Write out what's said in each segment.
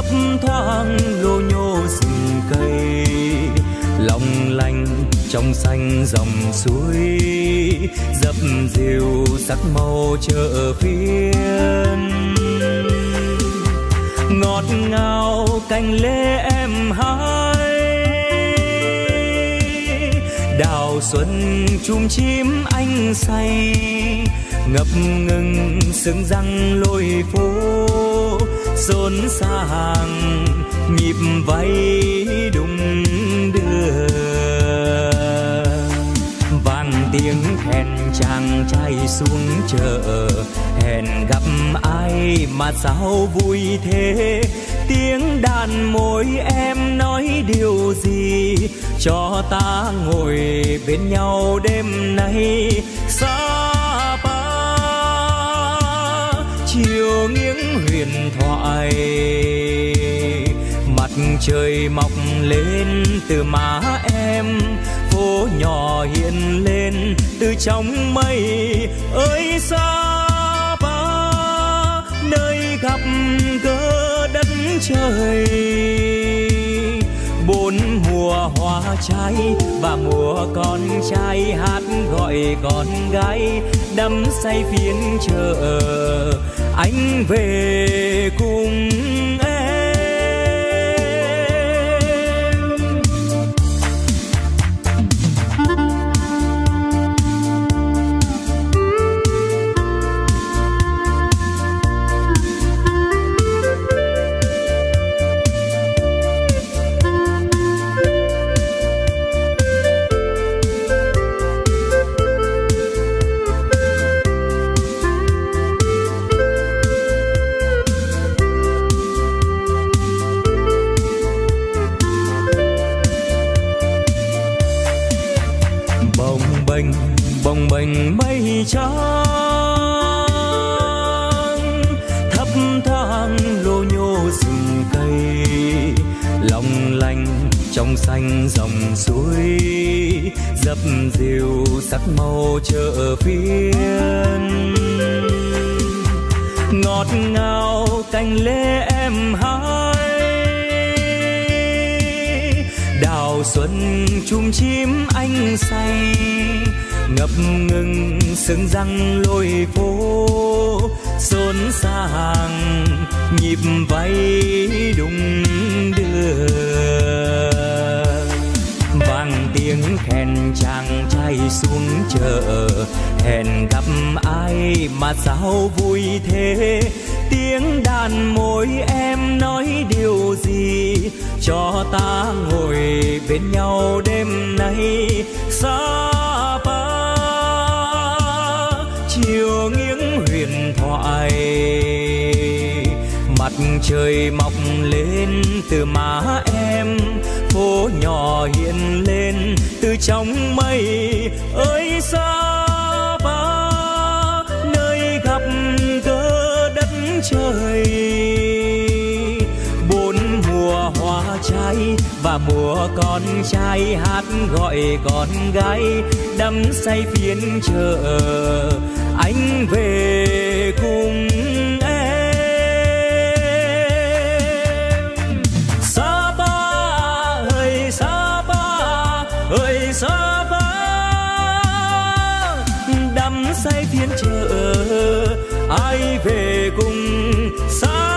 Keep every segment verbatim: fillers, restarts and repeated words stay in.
thoáng lô nhô rừng cây, long lanh trong xanh dòng suối, dập dìu sắc màu chợ phiên. Ngọt ngào cành lê em hái, đào xuân chum chim anh say, ngập ngừng sương răng lối phố, xôn xàng nhịp váy đung đưa. Vang tiếng khen chàng trai xuống chợ, hẹn gặp ai mà sao vui thế. Tiếng đàn môi em nói điều gì, cho ta ngồi bên nhau đêm nay. Sapa chiều nghiêng huyền thoại, mặt trời mọc lên từ má em, phố nhỏ hiện lên từ trong mây. Ơi Sapa nơi gặp gỡ đất trời, bốn mùa hoa trái và mùa con trai hát gọi con gái, đắm say phiên chợ anh về cùng em. Bồng bềnh mây trắng thấp thoáng lô nhô rừng cây, long lanh trong xanh dòng suối, dập dìu sắc màu chợ phiên. Ngọt ngào cành lê em hái, đào xuân chum chim anh say, ngập ngừng sương răng lối phố, xôn xàng nhịp váy đung đưa. Vang tiếng khen chàng trai xuống chợ, hẹn gặp ai mà sao vui thế. Tiếng đàn môi em nói điều gì, cho ta ngồi bên nhau đêm nay. Sapa chiều nghiêng huyền thoại, mặt trời mọc lên từ má em, phố nhỏ hiện lên từ trong mây. Ơi Sapa nơi gặp gỡ đất trời, bốn mùa hoa trái và mùa con trai hát gọi con gái, đắm say phiên chợ anh về cùng em. Sapa ơi Sapa ơi Sapa, đắm say phiên chợ ai về cùng Sapa.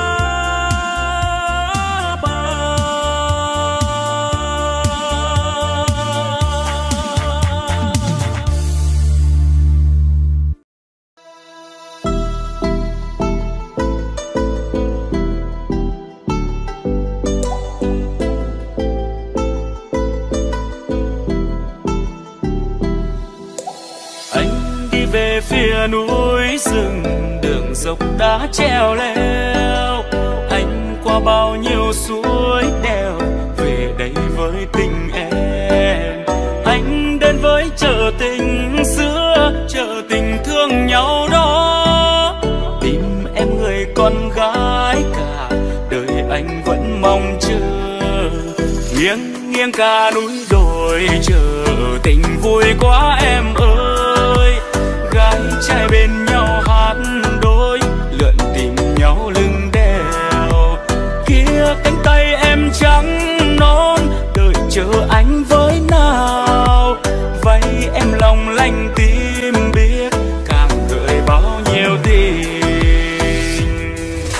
Phía núi rừng đường dốc đá treo leo, anh qua bao nhiêu suối đèo về đây với tình em. Anh đến với chợ tình xưa, chợ tình thương nhau đó, tìm em người con gái cả đời anh vẫn mong chờ. Nghiêng nghiêng cả núi đồi chờ tình vui quá em ơi, gái trai bên nhau hát đôi lượn tìm nhau lưng đèo. Kia kia cánh tay em trắng non đợi chờ anh với nào. Vậy em lòng lanh tim biết càng gợi bao nhiêu tình.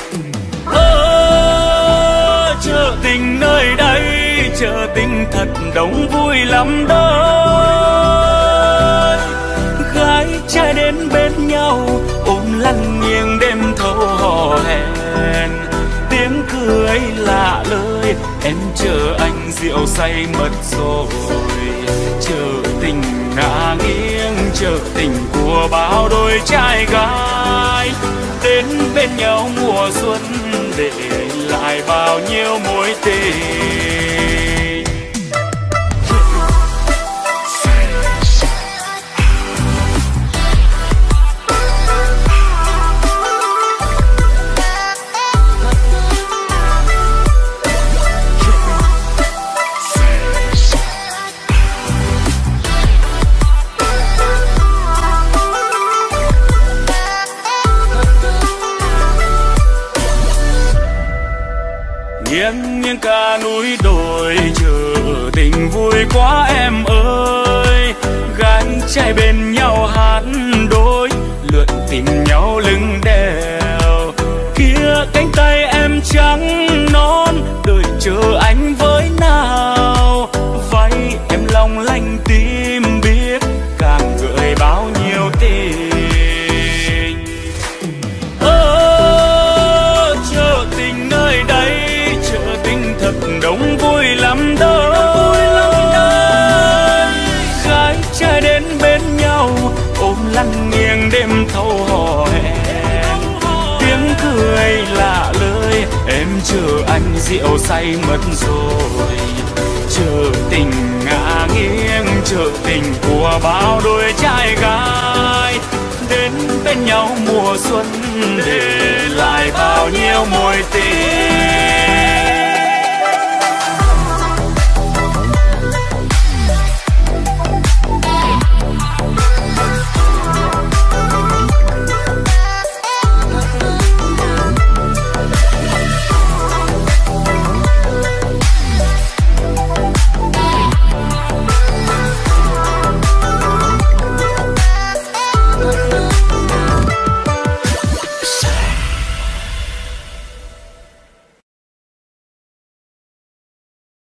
Ơ chợ tình nơi đây, chợ tình thật đông vui lắm đó. Gái trai đến bên nhau ôm lăn nghiêng đêm thâu hò hẹn. Tiếng cười lạ lời em chờ anh rượu say mất rồi. Chờ tình ngả nghiêng, chờ tình của bao đôi trai gái đến bên nhau mùa xuân để lại bao nhiêu mối tình. Nghiêng nghiêng cả núi đồi chờ tình vui quá em ơi. Gái trai bên nhau hát đôi lượn tình nhau lưng đèo. Kia cánh tay em trắng non đợi chờ anh với nào. Váy em long lanh tim biết càng gợi bao nhiêu tình. Ơ chợ tình nơi đây, thật đông vui lắm đó. Gái trai đến bên nhau ôm lăn nghiêng đêm thâu hò hẹn. Tiếng cười lạ lời em chờ anh rượu say mất rồi. Chờ tình ngả nghiêng, chờ tình của bao đôi trai gái đến bên nhau mùa xuân để lại bao nhiêu mối tình.